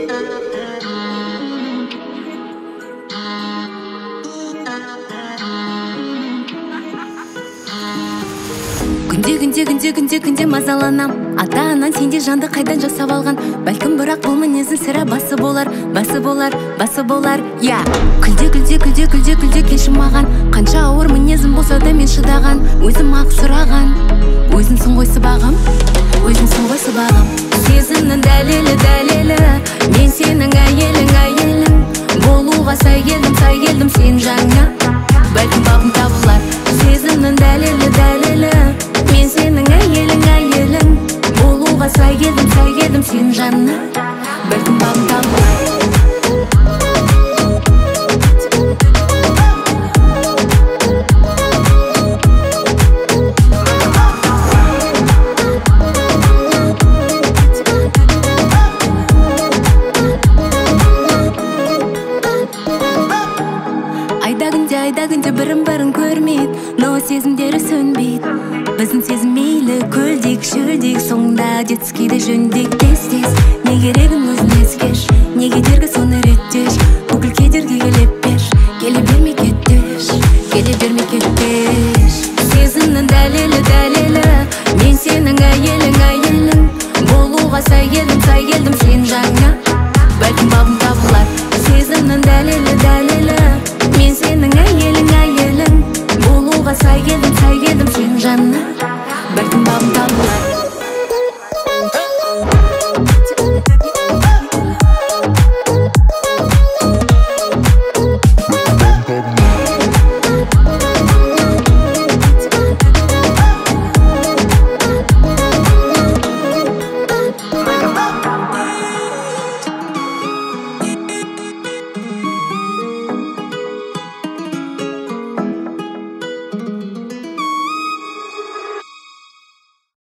Күнде мазаланам. Ата-анан сенде жанды қайдан жасап алған? Бәлкім бірақ бұл мінезің сірә басы болар. Я, күлде келші маған. Қанша ауыр мінезім болса да мен шыдаған. Өзім ақ сұраған. Өзімсің ғой сыбағым. Сезімнің дәлелі. Мен сенің әйелің. Болуға сай келдім сен жаңа. Бәлкім бабым табылар. Сезімнің дәлелі. Мен сенің әйелің. Болуға сай келдім сен жанна. Бәлкім бабым табылар. Айда күнде бірін көрмейді, но сезімдері сөнбейді. Біздің сезім мейлі көлдек, шөлдек, соңда детскийді жөндек тез. Не керегін өзін ескеш, не кедергі соны реттеш. Бүкіл кедергі келіп бер, келе бермей кеттеш. Сезімнің дәлелі, мен сенің әйелің. Болуға сай келдім сен жаңа.